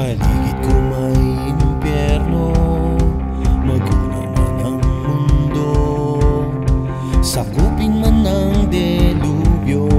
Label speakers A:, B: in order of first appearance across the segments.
A: paligid ko may impyerno, magulo man ang mundo, sakupin man ng delubyo,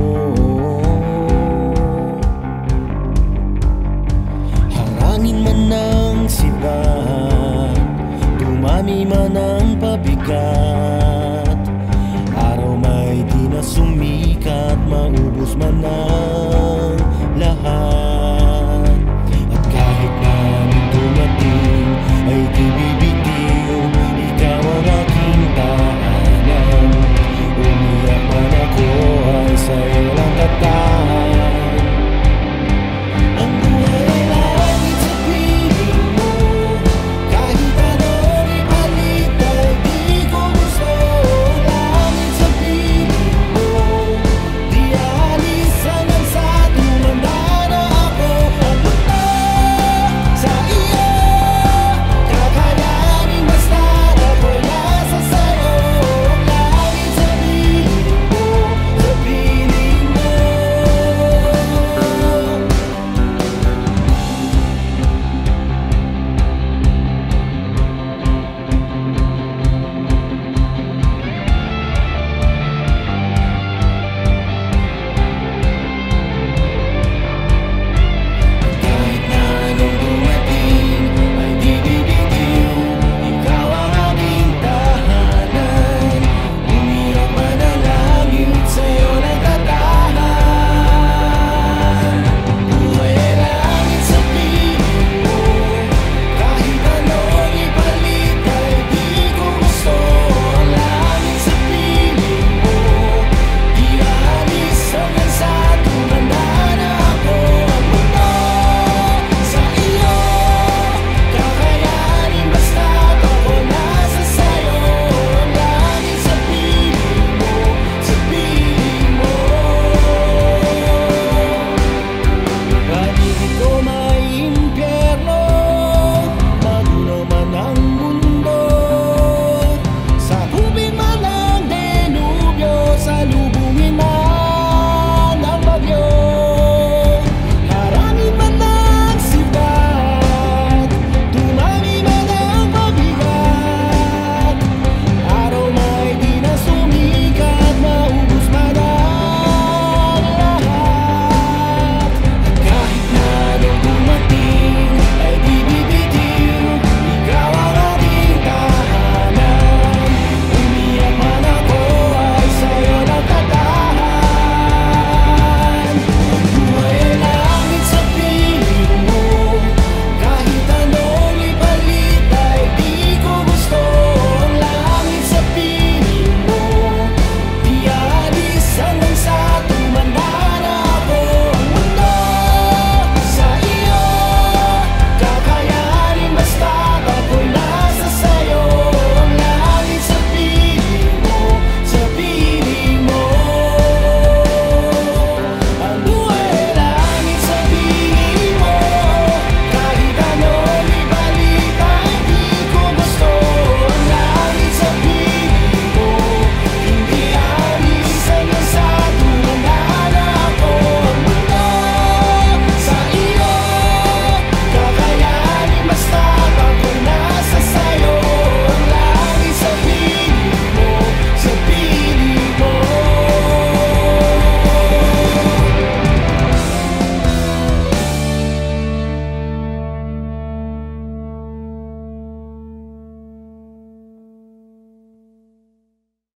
A: harangin man ng sibat, dumami man ang pabigat, araw may di na sumikat, maubos man ang lahat. At kahit na dumating ay di bibitiw, ikaw ang aking tahanan. Umiyak man ako ay sa'yo lang